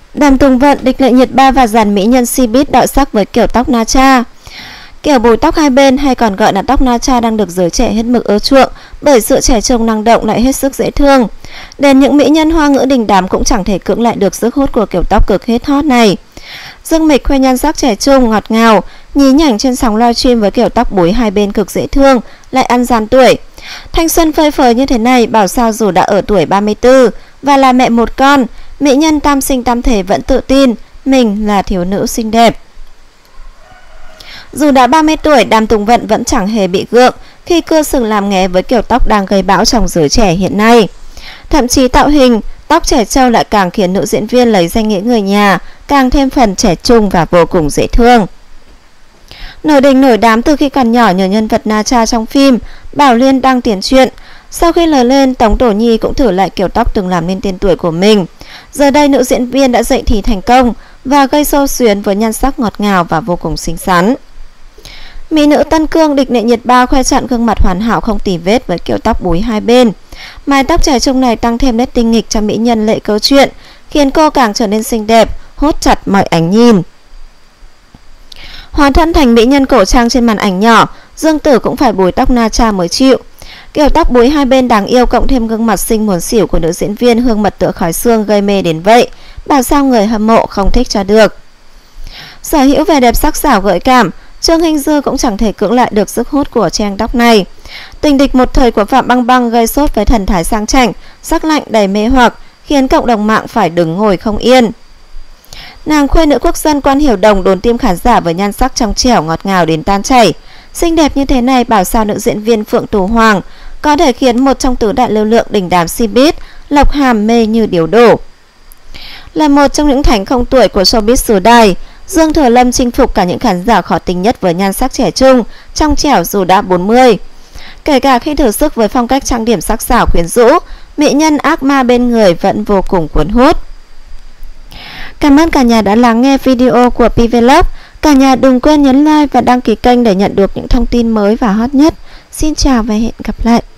Đàm Tùng Vận, địch Lệ Nhiệt Ba và dàn mỹ nhân Cbiz đọ sắc với kiểu tóc Na Tra. Kiểu búi tóc hai bên hay còn gọi là tóc Na Tra đang được giới trẻ hết mực ưa chuộng bởi sự trẻ trung năng động lại hết sức dễ thương. Đến những mỹ nhân hoa ngữ đình đám cũng chẳng thể cưỡng lại được sức hút của kiểu tóc cực hết hot này. Dương Mịch khoe nhan sắc trẻ trung, ngọt ngào, nhí nhảnh trên sóng livestream với kiểu tóc búi hai bên cực dễ thương, lại ăn gian tuổi. Thanh xuân phơi phới như thế này, bảo sao dù đã ở tuổi 34 và là mẹ một con, mỹ nhân tam sinh tam thể vẫn tự tin mình là thiếu nữ xinh đẹp. Dù đã 30 tuổi, Đàm Tùng Vận vẫn chẳng hề bị gượng khi cưa sừng làm nghé với kiểu tóc đang gây bão trong giới trẻ hiện nay. Thậm chí tạo hình, tóc trẻ trâu lại càng khiến nữ diễn viên lấy danh nghĩa người nhà càng thêm phần trẻ trung và vô cùng dễ thương. Nổi đình nổi đám từ khi còn nhỏ nhờ nhân vật Na Tra trong phim Bảo Liên đăng tiền truyện. Sau khi lớn lên, Tống Tổ Nhi cũng thử lại kiểu tóc từng làm nên tên tuổi của mình. Giờ đây nữ diễn viên đã dậy thì thành công và gây xô xuyến với nhan sắc ngọt ngào và vô cùng xinh xắn. Mỹ nữ Tân Cương, địch Lệ Nhiệt Ba khoe trọn gương mặt hoàn hảo không tì vết với kiểu tóc búi hai bên. Mái tóc trẻ trung này tăng thêm nét tinh nghịch cho mỹ nhân Lệ Câu Chuyện, khiến cô càng trở nên xinh đẹp, hút chặt mọi ánh nhìn. Hóa thân thành mỹ nhân cổ trang trên màn ảnh nhỏ, Dương Tử cũng phải búi tóc Na Tra mới chịu. Kiểu tóc búi hai bên đáng yêu cộng thêm gương mặt xinh muốn xỉu của nữ diễn viên Hương Mật tựa khói xương gây mê đến vậy, bảo sao người hâm mộ không thích cho được. Sở hữu vẻ đẹp sắc sảo gợi cảm, Trương Hinh Dư cũng chẳng thể cưỡng lại được sức hút của trang tóc này. Tình địch một thời của Phạm Băng Băng gây sốt với thần thái sang chảnh, sắc lạnh đầy mê hoặc, khiến cộng đồng mạng phải đứng ngồi không yên. Nàng khuê nữ quốc dân Quan Hiểu Đồng đồn tim khán giả với nhan sắc trong trẻo ngọt ngào đến tan chảy. Xinh đẹp như thế này, bảo sao nữ diễn viên Phượng Tú Hoàng có thể khiến một trong tứ đại lưu lượng đình đám Cbiz Lộc Hàm mê như điếu đổ. Là một trong những thánh không tuổi của showbiz xứ đài, Dương Thừa Lâm chinh phục cả những khán giả khó tính nhất với nhan sắc trẻ trung, trong trẻo dù đã 40. Kể cả khi thử sức với phong cách trang điểm sắc sảo quyến rũ, mỹ nhân ác ma bên người vẫn vô cùng cuốn hút. Cảm ơn cả nhà đã lắng nghe video của PVlog. Cả nhà đừng quên nhấn like và đăng ký kênh để nhận được những thông tin mới và hot nhất. Xin chào và hẹn gặp lại.